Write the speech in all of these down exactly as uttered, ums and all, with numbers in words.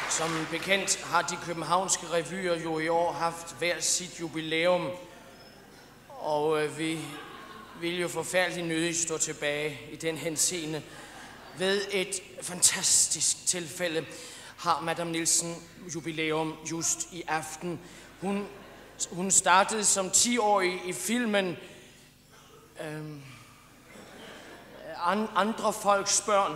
Som bekendt har de københavnske revyer jo i år haft hver sit jubilæum, og øh, vi vil jo forfærdeligt nødigt stå tilbage i den henseende. Ved et fantastisk tilfælde har Madame Nielsen jubilæum just i aften. Hun, hun startede som ti-årig i filmen øh, Andre folks børn,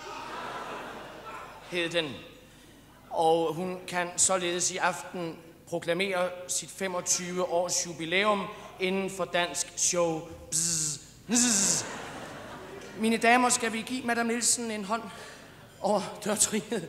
hed den. Og hun kan således i aften proklamere sit femogtyve års jubilæum inden for dansk show. Bzz, bzz. Mine damer, skal vi give Madame Nielsen en hånd over dørtrinnet?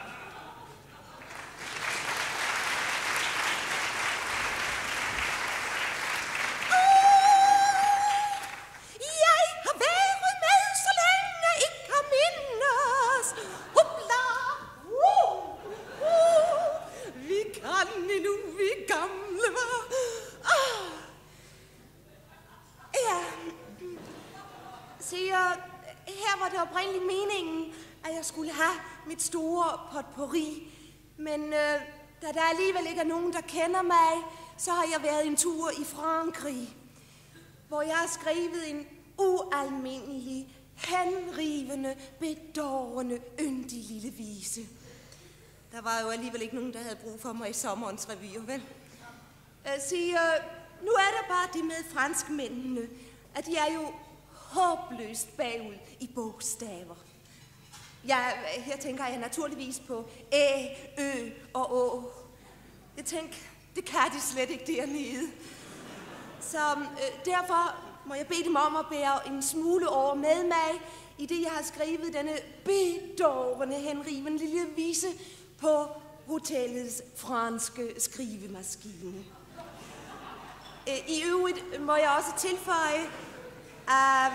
Skulle have mit store potpourri, men øh, da der alligevel ikke er nogen, der kender mig, så har jeg været en tur i Frankrig, hvor jeg har skrevet en ualmindelig, henrivende, bedårende, yndig lille vise. Der var jo alligevel ikke nogen, der havde brug for mig i sommerens revyer, vel? Jeg siger, nu er der bare det med franskmændene, at de er jo håbløst bagud i bogstaver. Ja, her tænker jeg naturligvis på Æ, Ø og Å. Jeg tænker, det kan de slet ikke dernede. Så øh, derfor må jeg bede dem om at bære en smule over med mig, i det jeg har skrevet denne bedårende, henrivende lille vise på hotellets franske skrivemaskine. Øh, I øvrigt må jeg også tilføje, at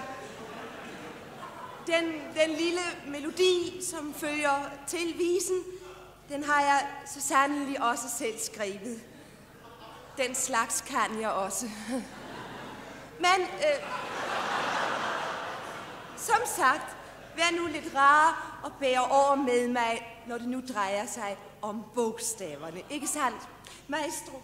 Den, den lille melodi, som fører til visen, den har jeg så sandelig også selv skrevet. Den slags kan jeg også. Men, øh, som sagt, vær nu lidt rar og bære over med mig, når det nu drejer sig om bogstaverne. Ikke sandt, maestro?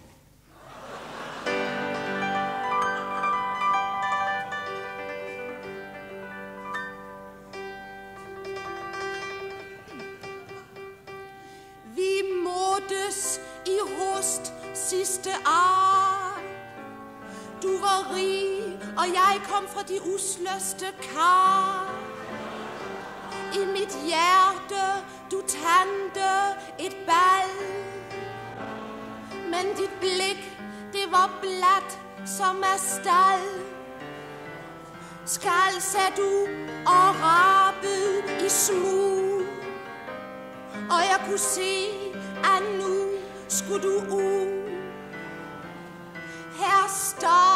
I host sidste år. Du var rig, og jeg kom fra de usløste kar. I mit hjerte, du tændte et bal. Men dit blik, det var blat som af stal. Skal sagde du og rabede i smug. Og jeg kunne se, at nu skulle du ud. Her står